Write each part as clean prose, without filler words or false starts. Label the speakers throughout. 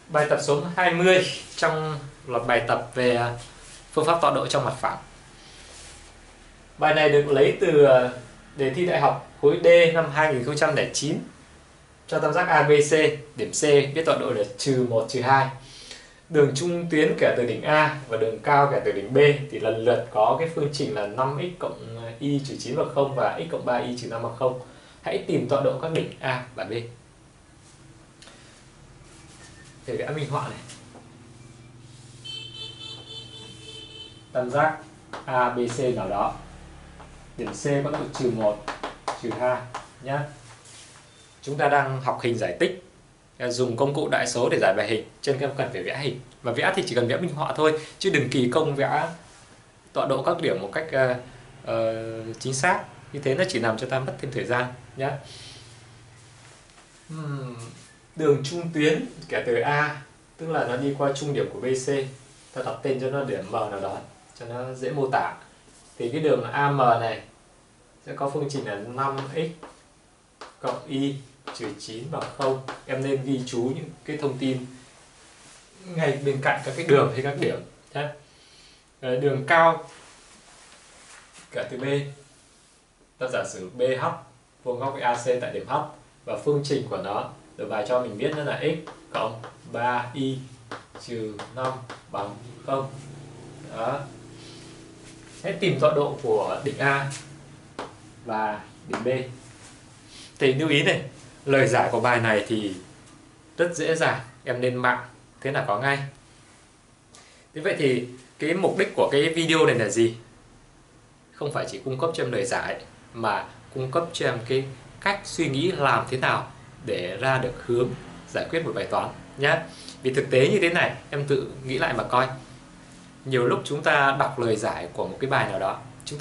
Speaker 1: Bài tập số 20 trong loạt bài tập về phương pháp tọa độ trong mặt phẳng. Bài này được lấy từ đề thi đại học khối D năm 2009 cho tam giác ABC, điểm C biết tọa độ là -1, -2. Đường trung tuyến kể từ đỉnh A và đường cao kể từ đỉnh B thì lần lượt có cái phương trình là 5x cộng y trừ 9 bằng 0 và x cộng 3y trừ 5 bằng 0. Hãy tìm tọa độ các đỉnh A và B. Để vẽ minh họa này. Tam giác ABC nào đó. Điểm C có độ -1, -2 nhé. Chúng ta đang học hình giải tích, dùng công cụ đại số để giải bài hình, cho nên các em cần phải vẽ hình. Mà vẽ thì chỉ cần vẽ minh họa thôi, chứ đừng kỳ công vẽ tọa độ các điểm một cách chính xác. Như thế nó chỉ làm cho ta mất thêm thời gian nhé. Đường trung tuyến kể từ A, tức là nó đi qua trung điểm của BC. Ta đặt tên cho nó điểm M nào đó cho nó dễ mô tả. Thì cái đường AM này sẽ có phương trình là 5x cộng y trừ 9 bằng 0. Em nên ghi chú những cái thông tin ngay bên cạnh các cái đường hay các điểm nhé. Đường cao kể từ B, ta giả sử BH vuông góc với AC tại điểm H, và phương trình của nó được bài cho mình biết nó là x cộng 3y trừ 5 bằng 0. Đó. Hãy tìm tọa độ của đỉnh A và đỉnh B. Thì lưu ý này, lời giải của bài này thì rất dễ dàng, em lên mạng thế là có ngay. Thế vậy thì cái mục đích của cái video này là gì? Không phải chỉ cung cấp cho em lời giải, mà cung cấp cho em cái cách suy nghĩ làm thế nào để ra được hướng giải quyết một bài toán nhé. Vì thực tế như thế này, em tự nghĩ lại mà coi. Nhiều lúc chúng ta đọc lời giải của một cái bài nào đó, chúng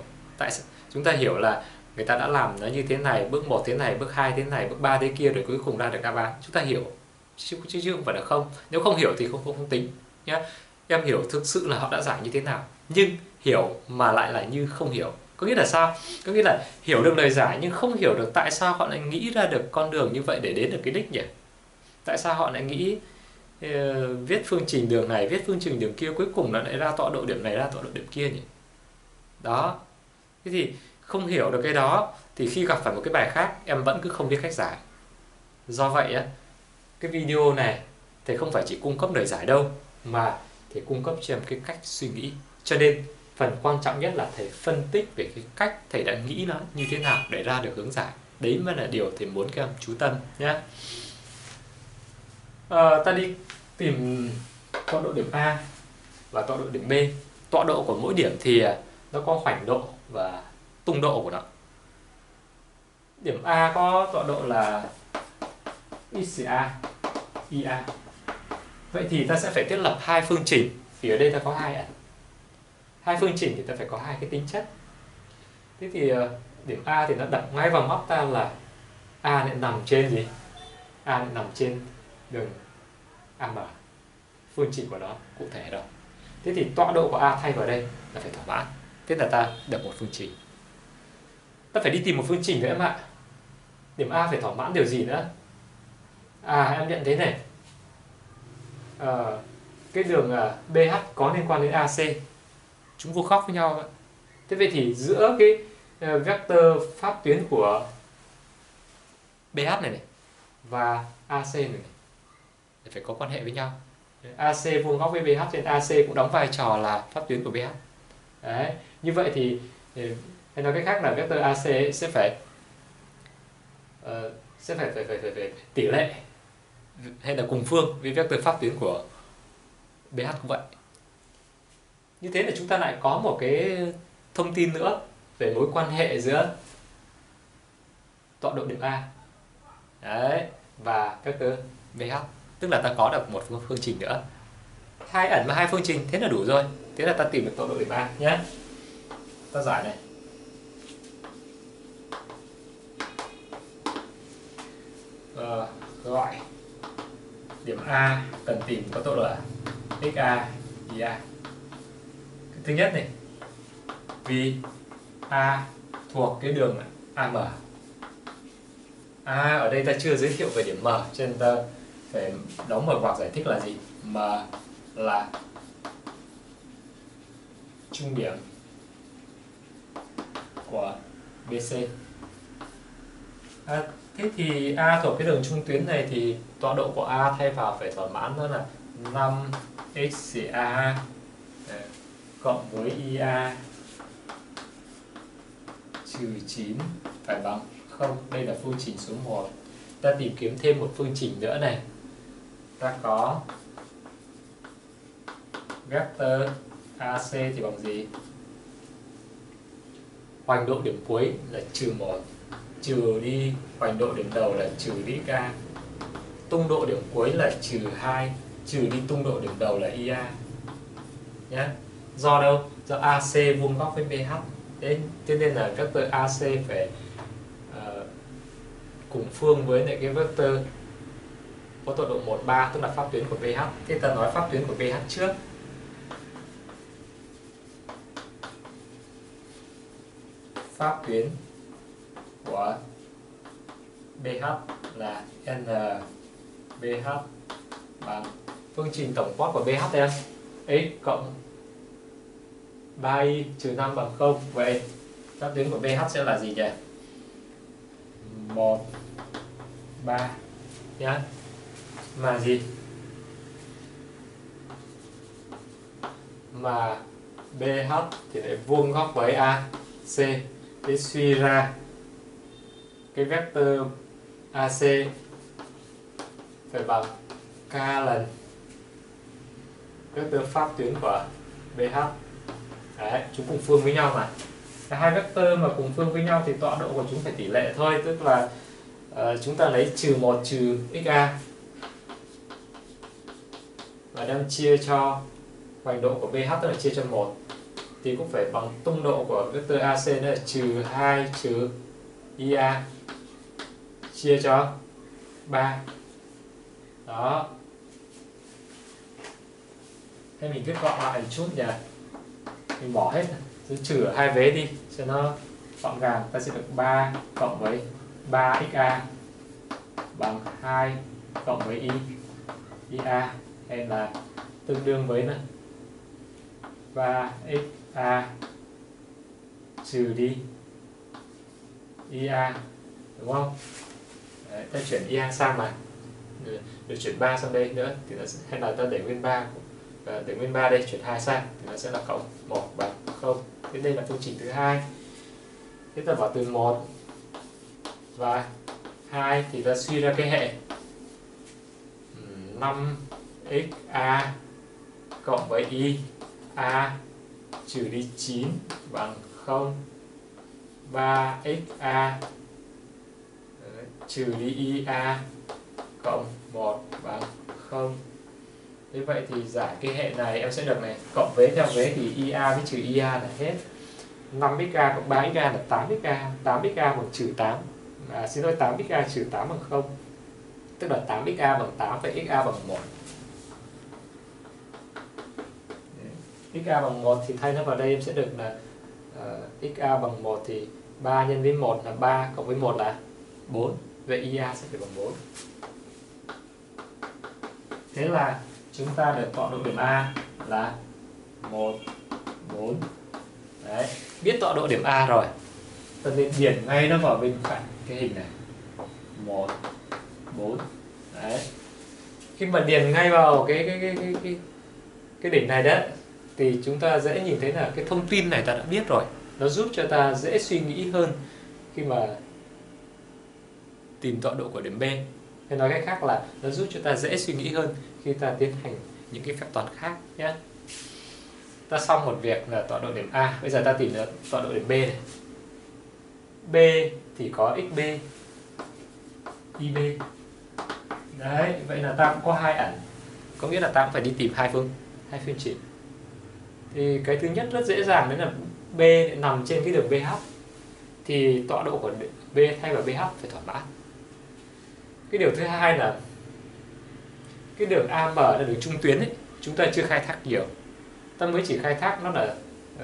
Speaker 1: ta hiểu là người ta đã làm nó như thế này, bước 1 thế này, bước 2 thế này, bước 3 thế kia, rồi cuối cùng ra được đáp án. Chúng ta hiểu chứ không phải là không. Nếu không hiểu thì không tính nhé. Em hiểu thực sự là họ đã giải như thế nào, nhưng hiểu mà lại là như không hiểu. Có nghĩa là sao? Có nghĩa là hiểu được lời giải nhưng không hiểu được tại sao họ lại nghĩ ra được con đường như vậy để đến được cái đích nhỉ? Tại sao họ lại nghĩ viết phương trình đường này, viết phương trình đường kia, cuối cùng nó lại ra tọa độ điểm này, ra tọa độ điểm kia nhỉ? Đó. Thế thì không hiểu được cái đó thì khi gặp phải một cái bài khác em vẫn cứ không biết cách giải. Do vậy á, cái video này thầy không phải chỉ cung cấp lời giải đâu, mà thầy cung cấp cho em cái cách suy nghĩ. Cho nên phần quan trọng nhất là thầy phân tích về cái cách thầy đã nghĩ nó như thế nào để ra được hướng giải. Đấy mới là điều thầy muốn các em chú tâm nhé. Ta đi tìm tọa độ điểm A và tọa độ điểm B. Tọa độ của mỗi điểm thì nó có khoảnh độ và tung độ của nó. Điểm A có tọa độ là XA, IA. Vậy thì ta sẽ phải thiết lập hai phương trình. Vì ở đây ta có hai phương trình thì ta phải có hai cái tính chất. Thế thì điểm A thì nó đập ngay vào mắt ta là A lại nằm trên gì? A lại nằm trên đường AM. Phương trình của nó cụ thể rồi. Thế thì tọa độ của A thay vào đây là phải thỏa mãn. Thế là ta được một phương trình. Ta phải đi tìm một phương trình nữa em ạ. Điểm A phải thỏa mãn điều gì nữa? Em nhận thấy này. Cái đường BH có liên quan đến AC. Chúng vuông góc với nhau. Thế vậy thì giữa cái vectơ pháp tuyến của BH này và AC này phải có quan hệ với nhau. AC vuông góc với BH nên AC cũng đóng vai trò là pháp tuyến của BH. Đấy. Như vậy thì hay nói cách khác là vectơ AC sẽ phải tỷ lệ hay là cùng phương với vectơ pháp tuyến của BH cũng vậy. Như thế là chúng ta lại có một cái thông tin nữa về mối quan hệ giữa tọa độ điểm A đấy, và vectơ BH. Tức là ta có được một phương trình nữa. Hai ẩn và hai phương trình, thế là đủ rồi. Thế là ta tìm được tọa độ điểm A nhé. Ta giải này. Gọi điểm A cần tìm có tọa độ là XA, IA. Thứ nhất này, vì A thuộc cái đường AM. Ở đây ta chưa giới thiệu về điểm M, cho nên ta phải đóng mở ngoặc giải thích là gì? M là trung điểm của BC. Thế thì A thuộc cái đường trung tuyến này thì tọa độ của A thay vào phải thỏa mãn đó là 5xA cộng với IA trừ 9 phải bằng 0. Đây là phương trình số 1. Ta tìm kiếm thêm một phương trình nữa này. Ta có vector AC thì bằng gì? Hoành độ điểm cuối là trừ 1, trừ đi hoành độ điểm đầu là trừ đi A. Tung độ điểm cuối là trừ 2, trừ đi tung độ điểm đầu là IA. Nhé. Do đâu? Do AC vuông góc với BH. Thế nên là vector AC phải cùng phương với lại cái vector có tọa độ 1, 3, tức là pháp tuyến của BH. Thế ta nói pháp tuyến của BH trước. Pháp tuyến của BH là NBH bằng phương trình tổng quát của BH em x cộng 3y trừ 5 bằng 0. Vậy pháp tuyến của BH sẽ là gì nhỉ? 1, 3 nhá. Mà gì? Mà BH thì lại vuông góc với AC. Để suy ra cái vector AC phải bằng k lần vector pháp tuyến của BH. Đấy, chúng cùng phương với nhau mà. Hai vector mà cùng phương với nhau thì tọa độ của chúng phải tỷ lệ thôi, tức là chúng ta lấy trừ 1 trừ XA và đem chia cho hoành độ của BH, tức là chia cho 1 thì cũng phải bằng tung độ của vector AC đó là trừ 2 trừ IA chia cho 3. Đó. Thế mình viết gọn lại một chút nhỉ. Mình bỏ hết, cứ trừ ở hai vế đi cho nó gọn gàng. Ta sẽ được 3 cộng với 3XA bằng 2 cộng với IA hay là tương đương với 3XA trừ đi IA, đúng không? Đấy, ta chuyển IA sang mà được chuyển 3 sang đây nữa thì nó sẽ, hay là ta để nguyên 3 để nguyên 3 đây, chuyển 2 sang thì nó sẽ là cộng 1 bằng 0. Thế đây là phương trình thứ hai. Thế ta bảo từ 1 và 2 thì ta suy ra cái hệ 5XA cộng với IA trừ đi 9 bằng 0. 3XA trừ đi IA cộng 1 bằng 0. Thế vậy thì giải cái hệ này em sẽ được này, cộng vế theo vế thì IA với trừ IA là hết. 5XA cộng 3XA là 8XA, 8XA bằng trừ 8. Xin lỗi, 8XA trừ 8 bằng 0. Tức là 8XA bằng 8 và XA bằng 1. XA bằng 1 thì thay nó vào đây em sẽ được là XA bằng 1 thì 3 nhân với 1 là 3 cộng với 1 là 4. Vậy IA sẽ phải bằng 4. Thế là chúng ta được tọa độ điểm A là 1, 4. Đấy, biết tọa độ điểm A rồi. Ta nên điền ngay nó vào bên phải cái hình này. 1, 4. Đấy. Khi mà điền ngay vào cái đỉnh này đấy thì chúng ta dễ nhìn thấy là cái thông tin này ta đã biết rồi. Nó giúp cho ta dễ suy nghĩ hơn khi mà tìm tọa độ của điểm B. Hay nói cách khác là nó giúp cho ta dễ suy nghĩ hơn khi ta tiến hành những cái phép toán khác nhé. Ta xong một việc là tọa độ điểm A, bây giờ ta tìm được tọa độ điểm B này. B thì có XB, IB. Đấy, vậy là ta cũng có hai ẩn. Có nghĩa là ta cũng phải đi tìm hai phương trình. Thì cái thứ nhất rất dễ dàng đấy là B nằm trên cái đường BH. Thì tọa độ của B thay vào BH phải thỏa mãn. Cái điều thứ hai là cái đường AM là đường trung tuyến ấy, chúng ta chưa khai thác nhiều. Ta mới chỉ khai thác nó là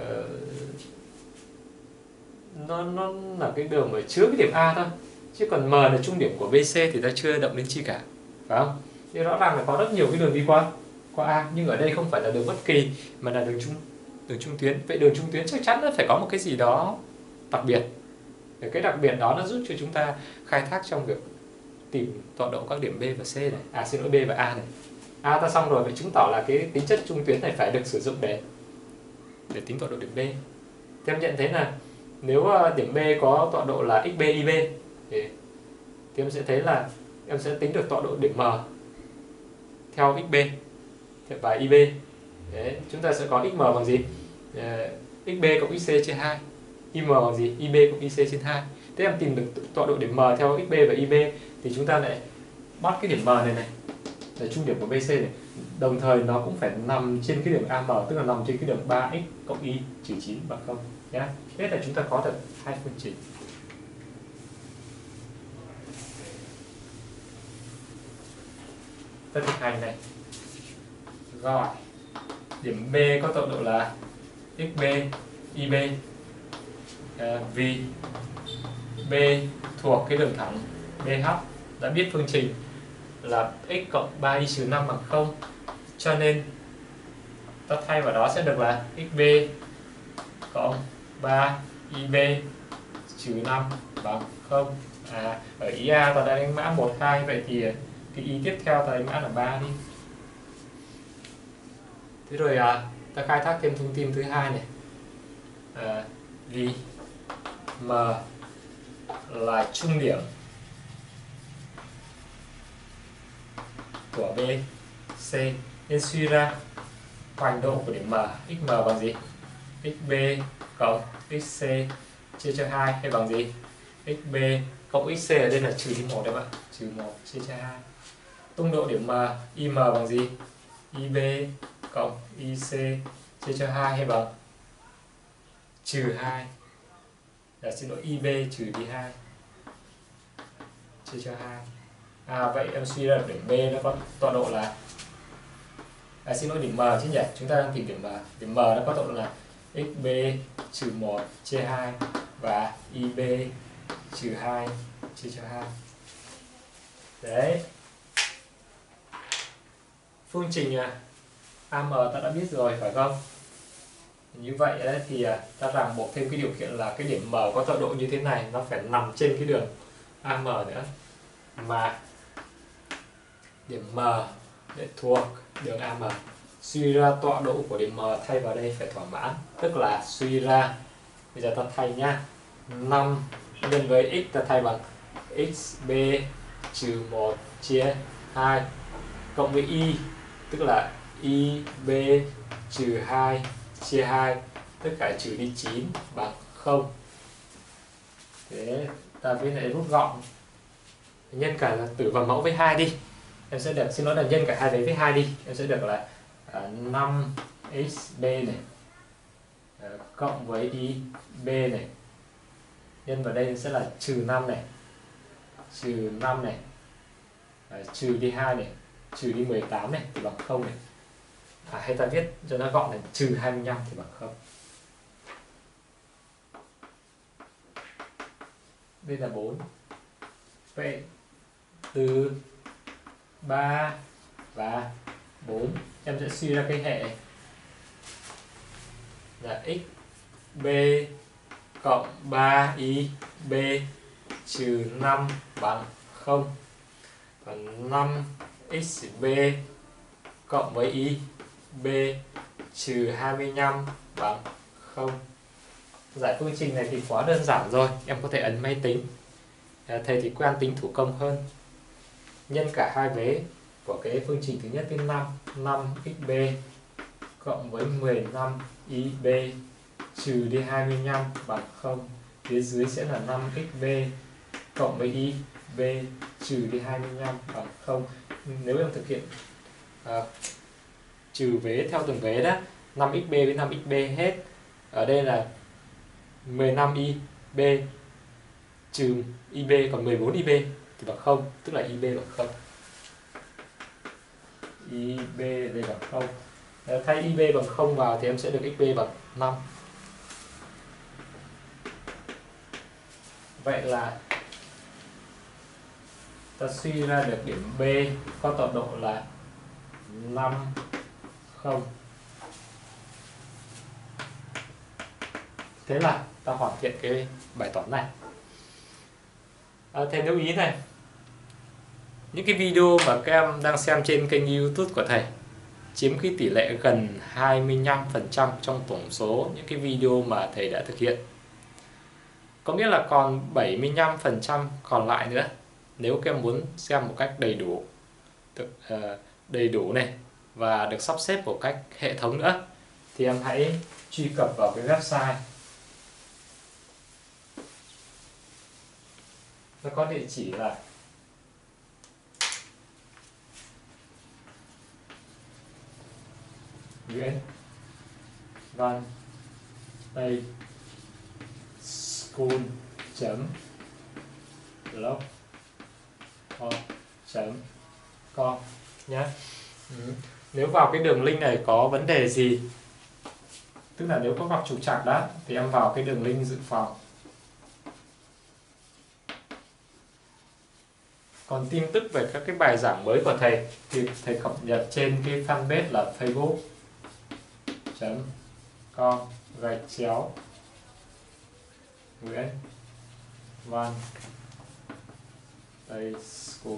Speaker 1: nó là cái đường mà chứa cái điểm A thôi. Chứ còn M là trung điểm của BC thì ta chưa động đến chi cả. Phải không? Thì rõ ràng là có rất nhiều cái đường đi qua A, nhưng ở đây không phải là đường bất kỳ mà là đường trung tuyến. Vậy đường trung tuyến chắc chắn nó phải có một cái gì đó đặc biệt. Để cái đặc biệt đó nó giúp cho chúng ta khai thác trong việc tìm tọa độ các điểm B và C này, xin lỗi, B và A này. Ta xong rồi, vậy chứng tỏ là cái tính chất trung tuyến này phải được sử dụng để tính tọa độ điểm B. Thì em nhận thấy là nếu điểm B có tọa độ là xb ib thì em sẽ thấy là em sẽ tính được tọa độ điểm M theo xb và ib. Đấy, chúng ta sẽ có xm bằng gì? Xb cộng xc chia 2. Im bằng gì? Ib cộng ic trên 2. Thế em tìm được tọa độ điểm M theo xb và ib thì chúng ta lại bắt cái điểm M này là trung điểm của BC này. Đồng thời nó cũng phải nằm trên cái điểm AM, tức là nằm trên cái điểm 3x cộng y trừ 9 bằng 0 nhé. Thế là chúng ta có được hai phương trình. Ta thực hành này. Rồi, điểm B có tọa độ là xb ib vì B thuộc cái đường thẳng BH, đã biết phương trình là x cộng 3y trừ 5 bằng 0, cho nên ta thay vào đó sẽ được là xb cộng 3ib trừ 5 bằng 0. Ở ý A ta đã đánh mã 1, 2, vậy thì cái ý tiếp theo ta đánh mã là 3 đi. Thế rồi ta khai thác thêm thông tin thứ hai này. Vì M là trung điểm của B, C nên suy ra hoành độ của điểm M, xm bằng gì? Xb cộng xc chia cho 2 hay bằng gì? Xb cộng xc ở đây là trừ đi 1 đấy bạn, trừ 1 chia cho 2. Tung độ điểm M, im bằng gì? Ib cộng ic chia cho 2 hay bằng trừ 2. Xin lỗi, ib trừ đi 2 chia cho 2. Vậy em suy ra điểm B nó có tọa độ là xin lỗi, điểm M chứ nhỉ? Chúng ta đang tìm điểm M. Điểm M nó có tọa độ là xb trừ 1 chia 2 và ib trừ 2 chia cho 2. Đấy. Phương trình AM ta đã biết rồi phải không? Như vậy đấy, thì ta ràng buộc thêm cái điều kiện là cái điểm M có tọa độ như thế này nó phải nằm trên cái đường AM nữa, mà điểm M để thuộc đường AM. Suy ra tọa độ của điểm M thay vào đây phải thỏa mãn, tức là suy ra, bây giờ ta thay nhá, 5 nhân với x ta thay bằng xb trừ 1 chia 2 cộng với y, tức là ib trừ 2 chia 2, tất cả trừ đi 9 bằng 0. Thế ta viết lại rút gọn, nhân cả là tử và mẫu với 2 đi, em sẽ được, xin lỗi là nhân cả hai đấy với 2 đi, em sẽ được là 5xb này cộng với ib này, nhân vào đây sẽ là trừ 5 này, trừ 5 này, trừ đi 2 này, trừ đi 18 này thì bằng 0 này. Hay ta viết cho nó gọn là trừ 25 thì bằng 0. Đây là 4. Vậy từ 3 và 4 em sẽ suy ra cái hệ là xb cộng 3ib trừ 5 bằng 0. Còn 5xb cộng với ib trừ 25 bằng 0. Giải phương trình này thì quá đơn giản rồi, em có thể ấn máy tính. Thầy thì quen tính thủ công hơn. Nhân cả hai vế của cái phương trình thứ nhất đến 5, 5xb cộng với 15ib trừ đi 25 bằng 0. Phía dưới sẽ là 5xb cộng với ib trừ đi 25 bằng 0. Nếu em thực hiện trừ vế theo từng vế đó, 5xb với 5xb hết. Ở đây là 15ib trừ ib, còn 14ib thì bằng 0, tức là ib bằng 0. ib đây bằng 0. Thay ib bằng 0 vào thì em sẽ được xb bằng 5. Vậy là ta suy ra được điểm B có tọa độ là 5, 0. Thế là ta hoàn thiện cái bài toán này. Thầy lưu ý này, những cái video mà các em đang xem trên kênh YouTube của thầy chiếm cái tỷ lệ gần 25% trong tổng số những cái video mà thầy đã thực hiện. Có nghĩa là còn 75% còn lại nữa. Nếu các em muốn xem một cách đầy đủ này và được sắp xếp một cách hệ thống nữa thì em hãy truy cập vào cái website. Nó có địa chỉ là Nguyễn Văn Tây school.blogspot.com nhé. Nếu vào cái đường link này có vấn đề gì, tức là nếu có gặp trục trặc đó, thì em vào cái đường link dự phòng. Còn tin tức về các cái bài giảng mới của thầy thì thầy cập nhật trên cái fanpage là facebook.com/Nguyễn Văn Tây School.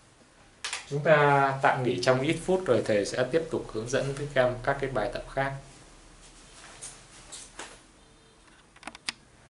Speaker 1: Chúng ta tạm nghỉ trong ít phút rồi thầy sẽ tiếp tục hướng dẫn với các em các cái bài tập khác.